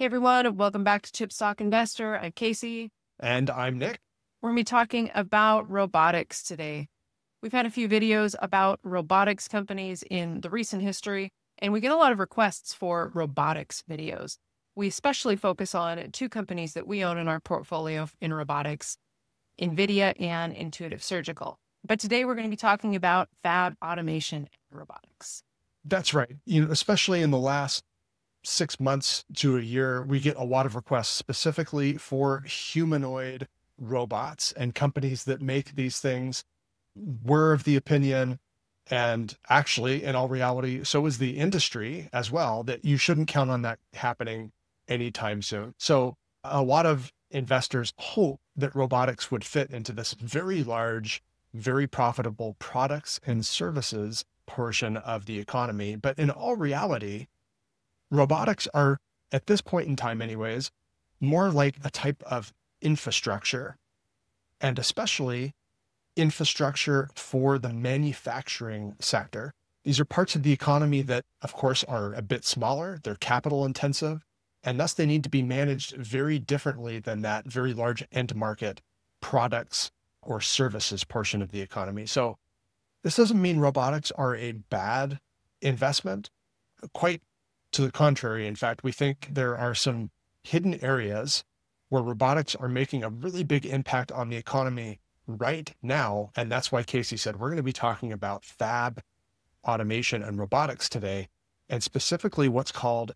Hey everyone, welcome back to Chipstock Investor. I'm Kasey. And I'm Nick. We're going to be talking about robotics today. We've had a few videos about robotics companies in the recent history, and we get a lot of requests for robotics videos. We especially focus on two companies that we own in our portfolio in robotics, NVIDIA and Intuitive Surgical. But today we're going to be talking about fab automation and robotics. That's right. Especially in the last 6 months to a year, we get a lot of requests specifically for humanoid robots, and companies that make these things were of the opinion, and actually, in all reality, so is the industry as well, that you shouldn't count on that happening anytime soon. So a lot of investors hope that robotics would fit into this very large, very profitable products and services portion of the economy. But in all reality, robotics are, at this point in time anyways, more like a type of infrastructure, and especially infrastructure for the manufacturing sector. These are parts of the economy that, of course, are a bit smaller, they're capital intensive, and thus they need to be managed very differently than that very large end market products or services portion of the economy. So this doesn't mean robotics are a bad investment. Quite to the contrary. In fact, we think there are some hidden areas where robotics are making a really big impact on the economy right now. And that's why Kasey said we're going to be talking about fab automation and robotics today, and specifically what's called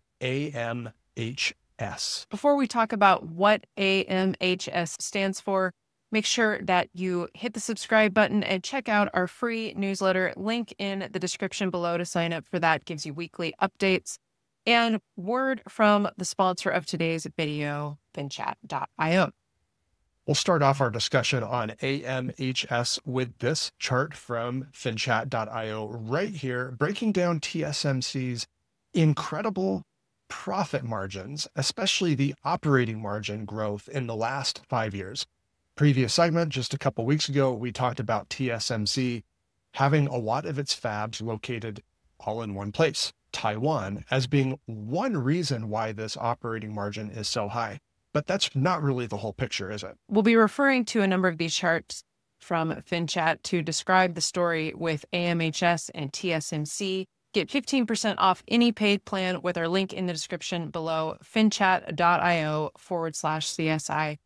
AMHS. Before we talk about what AMHS stands for, make sure that you hit the subscribe button and check out our free newsletter. Link in the description below to sign up for that. Gives you weekly updates. And word from the sponsor of today's video, finchat.io. We'll start off our discussion on AMHS with this chart from finchat.io right here, breaking down TSMC's incredible profit margins, especially the operating margin growth in the last 5 years. Previous segment, just a couple weeks ago, we talked about TSMC having a lot of its fabs located all in one place, Taiwan, as being one reason why this operating margin is so high. But that's not really the whole picture, is it? We'll be referring to a number of these charts from FinChat to describe the story with AMHS and TSMC. Get 15% off any paid plan with our link in the description below, finchat.io/CSI.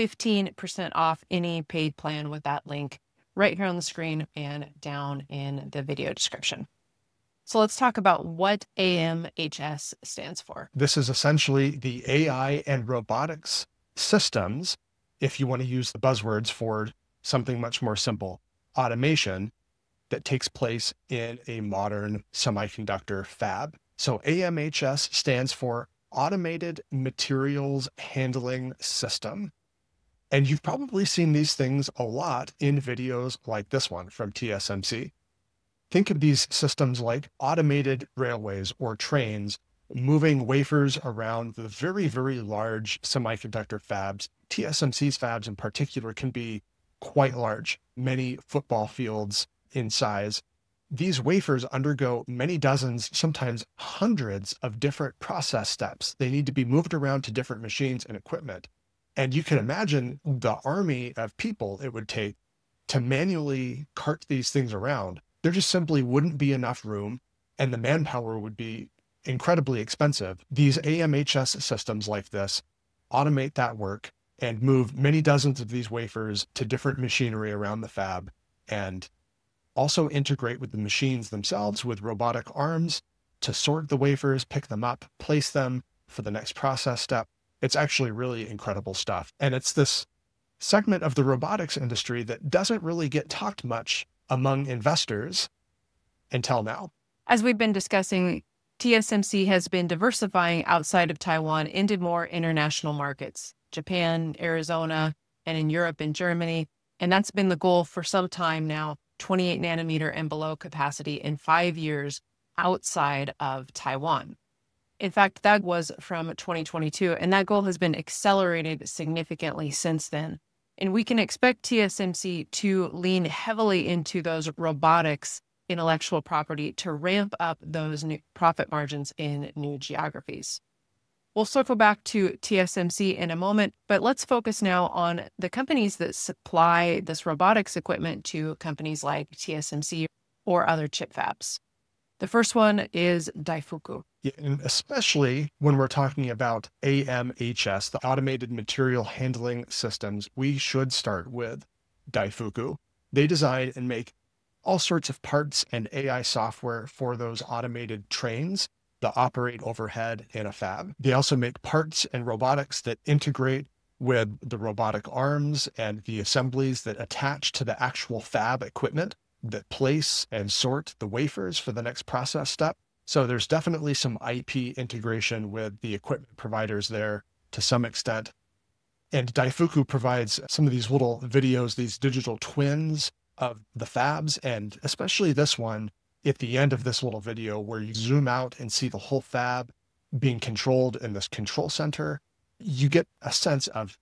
15% off any paid plan with that link right here on the screen and down in the video description. So let's talk about what AMHS stands for. This is essentially the AI and robotics systems, if you want to use the buzzwords for something much more simple, automation that takes place in a modern semiconductor fab. So AMHS stands for Automated Materials Handling System. And you've probably seen these things a lot in videos like this one from TSMC. Think of these systems like automated railways or trains moving wafers around the very, very large semiconductor fabs. TSMC's fabs in particular can be quite large, many football fields in size. These wafers undergo many dozens, sometimes hundreds of different process steps. They need to be moved around to different machines and equipment. And you can imagine the army of people it would take to manually cart these things around. There just simply wouldn't be enough room, and the manpower would be incredibly expensive. These AMHS systems like this automate that work and move many dozens of these wafers to different machinery around the fab, and also integrate with the machines themselves with robotic arms to sort the wafers, pick them up, place them for the next process step. It's actually really incredible stuff. And it's this segment of the robotics industry that doesn't really get talked much among investors until now. As we've been discussing, TSMC has been diversifying outside of Taiwan into more international markets, Japan, Arizona, and in Europe and Germany. And that's been the goal for some time now, 28 nanometer and below capacity in 5 years outside of Taiwan. In fact, that was from 2022, and that goal has been accelerated significantly since then. And we can expect TSMC to lean heavily into those robotics intellectual property to ramp up those new profit margins in new geographies. We'll circle back to TSMC in a moment, but let's focus now on the companies that supply this robotics equipment to companies like TSMC or other chip fabs. The first one is Daifuku. Yeah, and especially when we're talking about AMHS, the automated material handling systems, we should start with Daifuku. They design and make all sorts of parts and AI software for those automated trains that operate overhead in a fab. They also make parts and robotics that integrate with the robotic arms and the assemblies that attach to the actual fab equipment that place and sort the wafers for the next process step. So there's definitely some IP integration with the equipment providers there to some extent. And Daifuku provides some of these little videos, these digital twins of the fabs, and especially this one at the end of this little video where you zoom out and see the whole fab being controlled in this control center. You get a sense of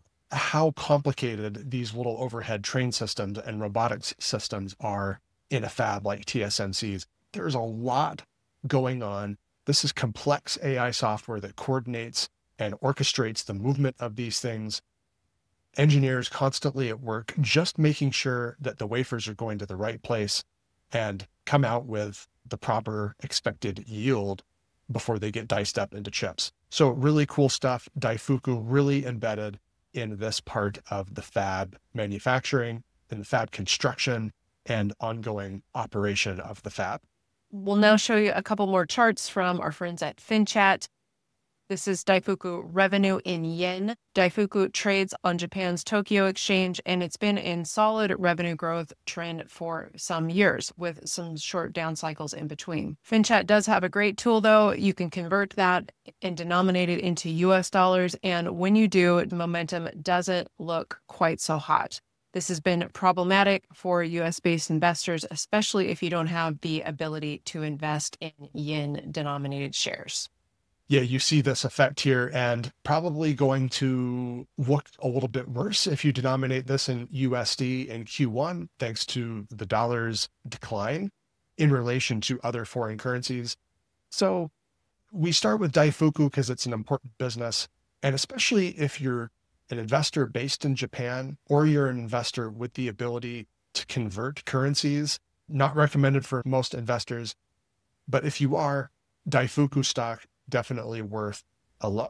how complicated these little overhead train systems and robotics systems are in a fab like TSMC's. There's a lot going on. This is complex AI software that coordinates and orchestrates the movement of these things. Engineers constantly at work, just making sure that the wafers are going to the right place and come out with the proper expected yield before they get diced up into chips. So really cool stuff. Daifuku really embedded in this part of the fab manufacturing and the fab construction and ongoing operation of the fab. We'll now show you a couple more charts from our friends at FinChat. This is Daifuku revenue in yen. Daifuku trades on Japan's Tokyo Exchange, and it's been in solid revenue growth trend for some years with some short down cycles in between. FinChat does have a great tool, though. You can convert that and denominate it into US dollars. And when you do, the momentum doesn't look quite so hot. This has been problematic for US-based investors, especially if you don't have the ability to invest in yen-denominated shares. Yeah, you see this effect here, and probably going to look a little bit worse if you denominate this in USD in Q1, thanks to the dollar's decline in relation to other foreign currencies. So we start with Daifuku because it's an important business, and especially if you're an investor based in Japan, or you're an investor with the ability to convert currencies, not recommended for most investors. But if you are, Daifuku stock, definitely worth a look.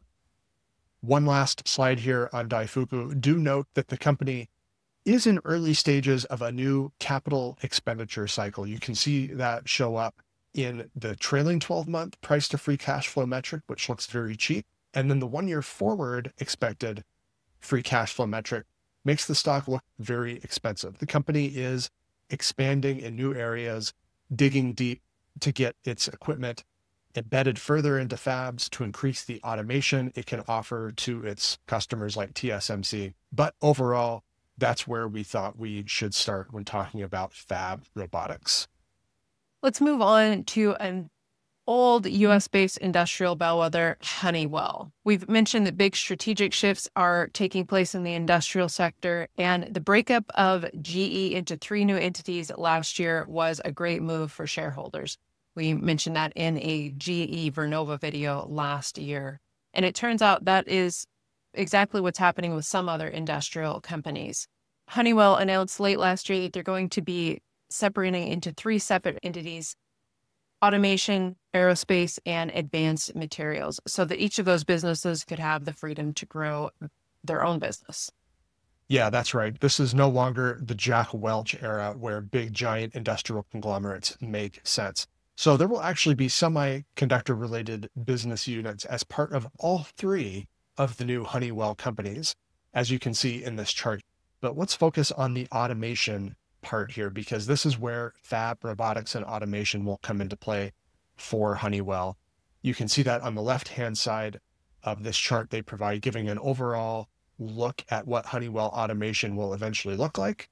One last slide here on Daifuku. Do note that the company is in early stages of a new capital expenditure cycle. You can see that show up in the trailing 12-month price to free cash flow metric, which looks very cheap. And then the 1 year forward expected free cash flow metric makes the stock look very expensive. The company is expanding in new areas, digging deep to get its equipment embedded further into fabs to increase the automation it can offer to its customers like TSMC. But overall, that's where we thought we should start when talking about fab robotics. Let's move on to an old US-based industrial bellwether, Honeywell. We've mentioned that big strategic shifts are taking place in the industrial sector, and the breakup of GE into 3 new entities last year was a great move for shareholders. We mentioned that in a GE Vernova video last year. And it turns out that is exactly what's happening with some other industrial companies. Honeywell announced late last year that they're going to be separating into 3 separate entities: automation, aerospace, and advanced materials, so that each of those businesses could have the freedom to grow their own business. Yeah, that's right. This is no longer the Jack Welch era where big, giant industrial conglomerates make sense. So there will actually be semiconductor related business units as part of all 3 of the new Honeywell companies, as you can see in this chart. But let's focus on the automation part here, because this is where fab robotics and automation will come into play for Honeywell. You can see that on the left-hand side of this chart they provide, giving an overall look at what Honeywell automation will eventually look like.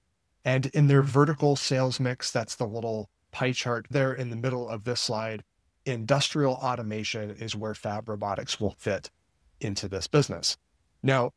And in their vertical sales mix, that's the little pie chart there in the middle of this slide, industrial automation is where fab robotics will fit into this business. Now,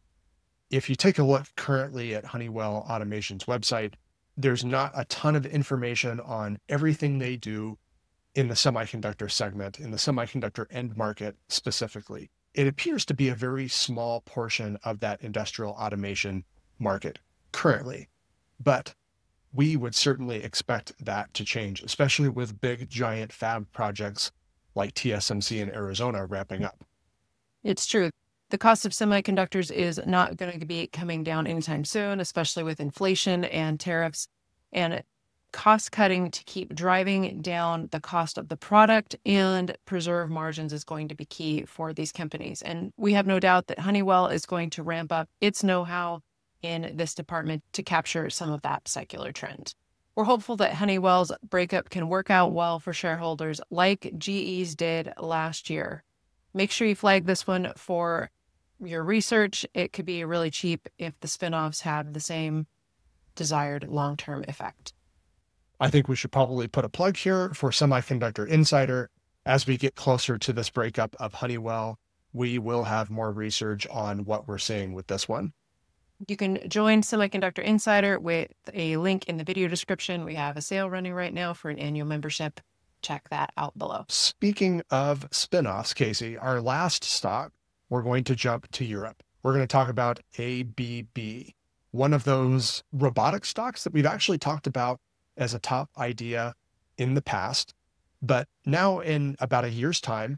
if you take a look currently at Honeywell Automation's website, there's not a ton of information on everything they do in the semiconductor segment, in the semiconductor end market specifically. It appears to be a very small portion of that industrial automation market currently, but we would certainly expect that to change, especially with big giant fab projects like TSMC in Arizona ramping up. It's true. The cost of semiconductors is not going to be coming down anytime soon, especially with inflation and tariffs. And cost cutting to keep driving down the cost of the product and preserve margins is going to be key for these companies. And we have no doubt that Honeywell is going to ramp up its know-how in this department to capture some of that secular trend. We're hopeful that Honeywell's breakup can work out well for shareholders like GE's did last year. Make sure you flag this one for your research. It could be really cheap if the spinoffs have the same desired long-term effect. I think we should probably put a plug here for Semiconductor Insider. As we get closer to this breakup of Honeywell, we will have more research on what we're seeing with this one. You can join Semiconductor Insider with a link in the video description. We have a sale running right now for an annual membership. Check that out below. Speaking of spinoffs, Kasey, our last stock, we're going to jump to Europe. We're going to talk about ABB, one of those robotic stocks that we've actually talked about as a top idea in the past. But now in about a year's time,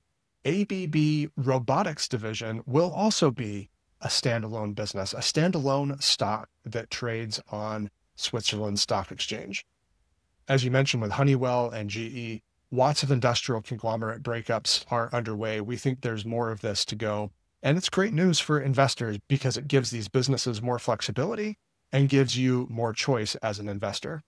ABB Robotics division will also be a standalone business, a standalone stock that trades on Switzerland Stock Exchange. As you mentioned with Honeywell and GE, lots of industrial conglomerate breakups are underway. We think there's more of this to go. And it's great news for investors because it gives these businesses more flexibility and gives you more choice as an investor.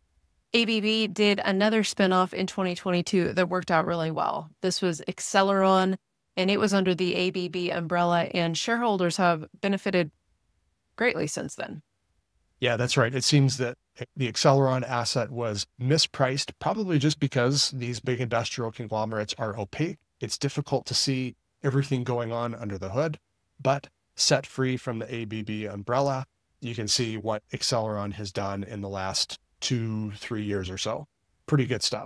ABB did another spinoff in 2022 that worked out really well. This was Acceleron, and it was under the ABB umbrella, and shareholders have benefited greatly since then. Yeah, that's right. It seems that the Acceleron asset was mispriced, probably just because these big industrial conglomerates are opaque. It's difficult to see everything going on under the hood, but set free from the ABB umbrella, you can see what Acceleron has done in the last 2-3 years or so. Pretty good stuff.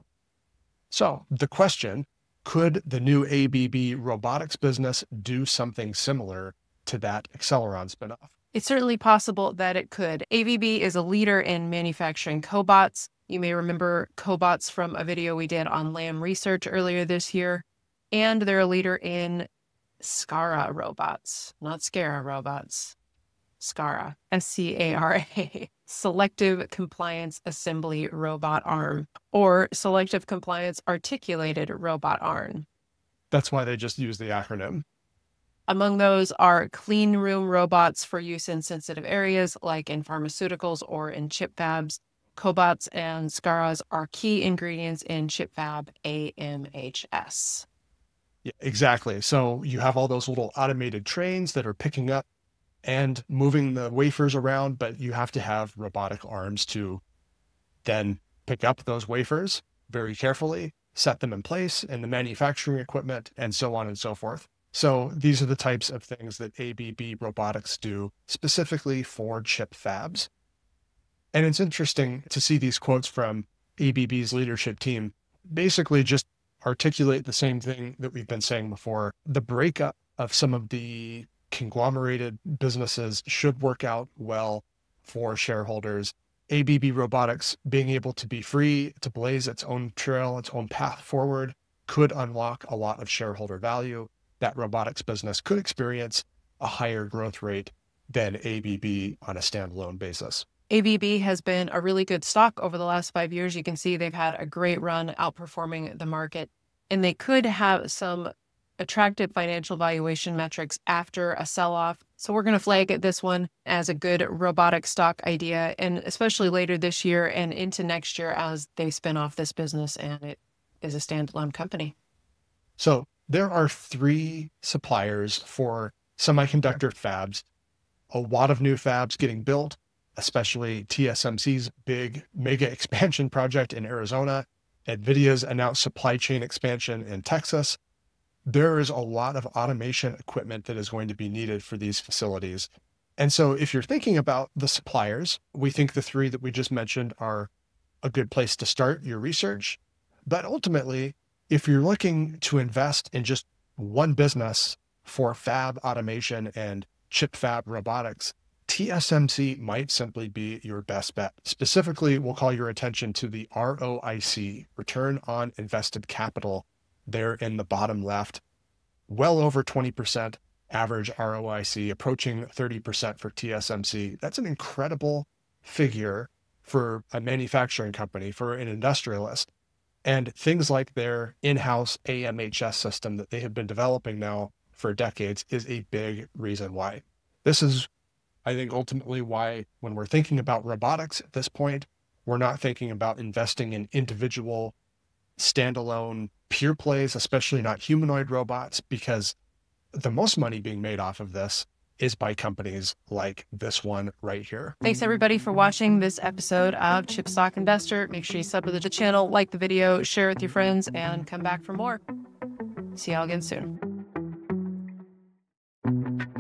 So the question, could the new ABB robotics business do something similar to that Acceleron spinoff? It's certainly possible that it could. ABB is a leader in manufacturing cobots. You may remember cobots from a video we did on Lam Research earlier this year. And they're a leader in SCARA robots, not SCARA robots. SCARA, SCARA, Selective Compliance Assembly Robot Arm, or Selective Compliance Articulated Robot Arm. That's why they just use the acronym. Among those are clean room robots for use in sensitive areas like in pharmaceuticals or in chip fabs. Cobots and SCARAs are key ingredients in chip fab AMHS. Yeah, exactly. So you have all those little automated trains that are picking up and moving the wafers around, but you have to have robotic arms to then pick up those wafers very carefully, set them in place in the manufacturing equipment, and so on and so forth. So these are the types of things that ABB Robotics do specifically for chip fabs. And it's interesting to see these quotes from ABB's leadership team basically just articulate the same thing that we've been saying before. The breakup of some of the conglomerated businesses should work out well for shareholders. ABB Robotics being able to be free to blaze its own trail, its own path forward, could unlock a lot of shareholder value. That robotics business could experience a higher growth rate than ABB on a standalone basis. ABB has been a really good stock over the last 5 years. You can see they've had a great run outperforming the market, and they could have some attractive financial valuation metrics after a sell-off. So we're going to flag this one as a good robotic stock idea, and especially later this year and into next year as they spin off this business and it is a standalone company. So there are 3 suppliers for semiconductor fabs, a lot of new fabs getting built, especially TSMC's big mega expansion project in Arizona. NVIDIA's announced supply chain expansion in Texas. There is a lot of automation equipment that is going to be needed for these facilities. And so if you're thinking about the suppliers, we think the 3 that we just mentioned are a good place to start your research. But ultimately, if you're looking to invest in just one business for fab automation and chip fab robotics, TSMC might simply be your best bet. Specifically, we'll call your attention to the ROIC, return on invested capital, there in the bottom left, well over 20% average ROIC, approaching 30% for TSMC. That's an incredible figure for a manufacturing company, for an industrialist. And things like their in-house AMHS system that they have been developing now for decades is a big reason why. This is, I think, ultimately why when we're thinking about robotics at this point, we're not thinking about investing in individual standalone pure plays, especially not humanoid robots, because the most money being made off of this is by companies like this one right here. Thanks everybody for watching this episode of Chip Stock Investor. Make sure you sub to the channel, like the video, share it with your friends, and come back for more. See y'all again soon.